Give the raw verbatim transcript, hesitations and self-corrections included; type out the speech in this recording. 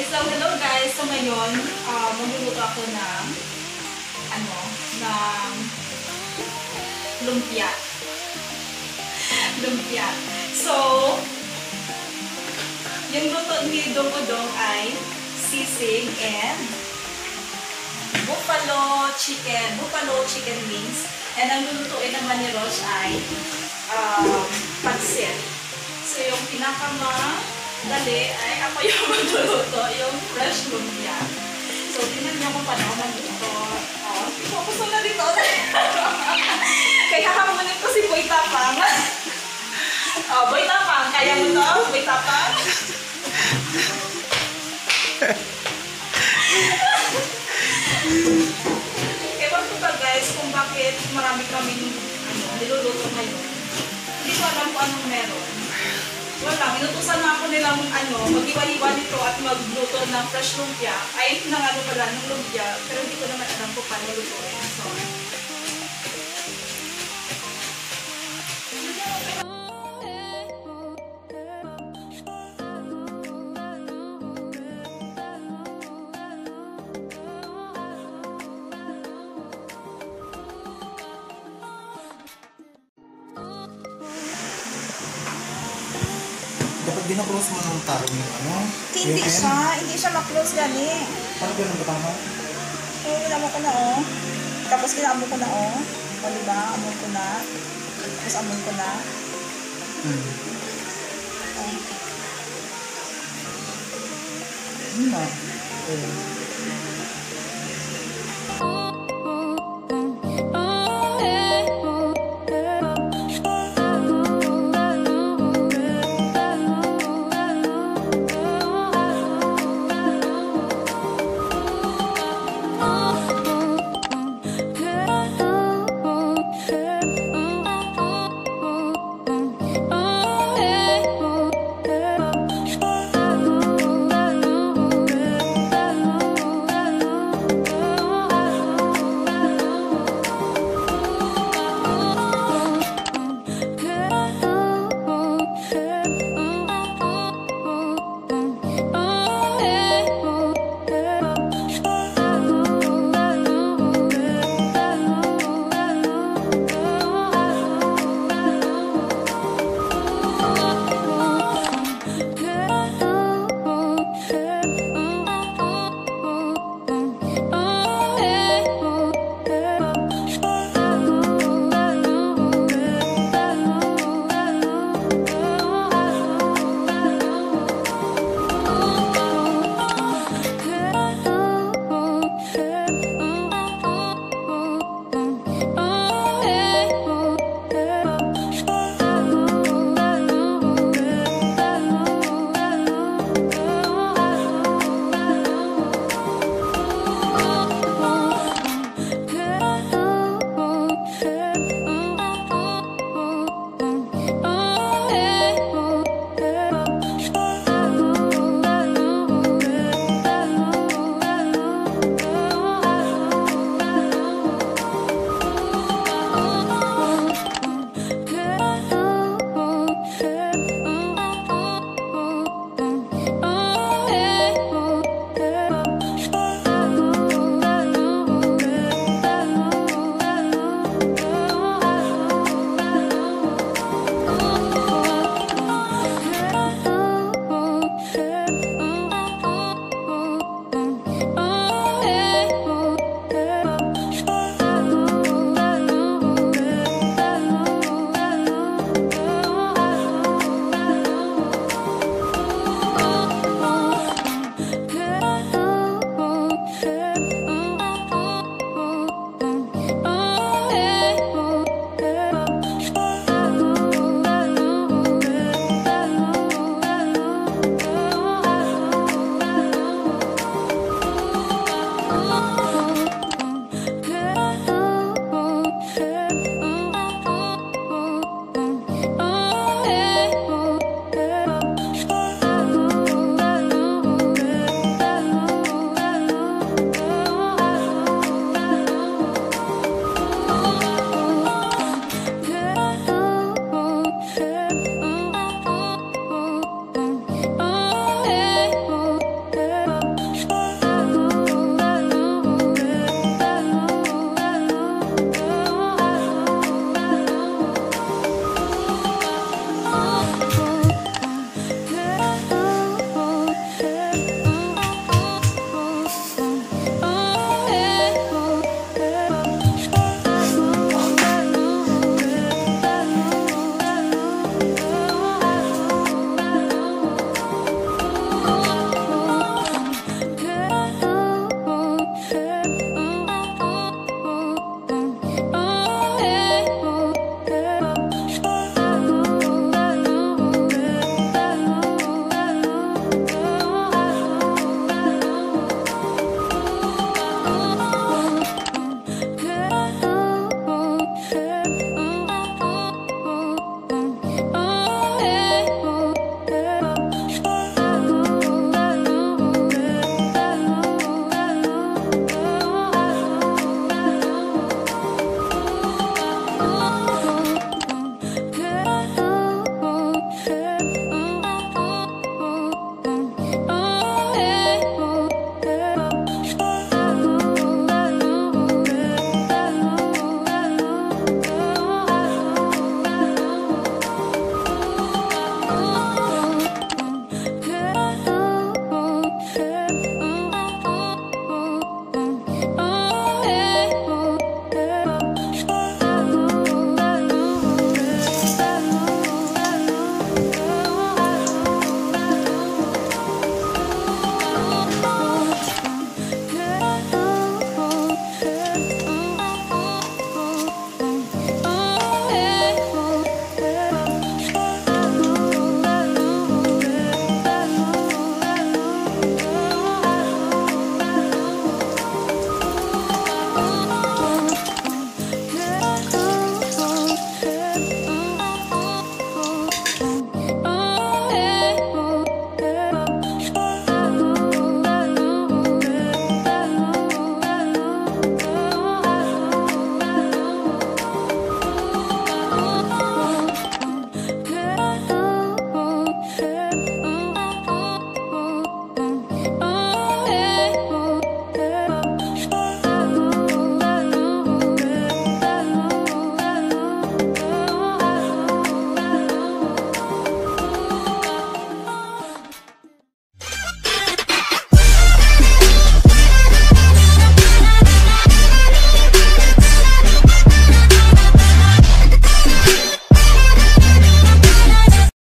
Okay, so hello guys. So ngayon, uh, magluluto ako ng ano, ng lumpia. Lumpia. So, yung luto ni Dong-Udong ay sisig and buffalo chicken, buffalo chicken wings. And ang lulutuin naman ni Rosh ay um, pansit. So, yung pinakamadali ay ako yung magluluto, yung fresh lumpia. So, tingnan niyo kung paano ako magluto. Oh, focus mo na dito. Kaya hamunin ko si Boy Tapang. Oh, Boy Tapang, kaya mo to? Boy Tapang? Ewan ko ba guys kung bakit marami kaming ano, niluluto ngayon. Hindi ko alam kung anong meron. Wala, inutusan na ako nilang ano, mag-iwa-iwa nito at magluto ng fresh lumpia. Ay, ng ano pala, ng lumpia. Pero hindi ko naman alam kung paano lutuin. So, dapat din-close mo ng taro yung ano? Hindi siya. Hindi siya ma-close gani. Parang ganun ba tama? Oo, inamo ko na oh. Tapos kinamo ko na oh. O diba? Amon ko na. Tapos amon ko na. Hmm. Oh. Yun na. Eh.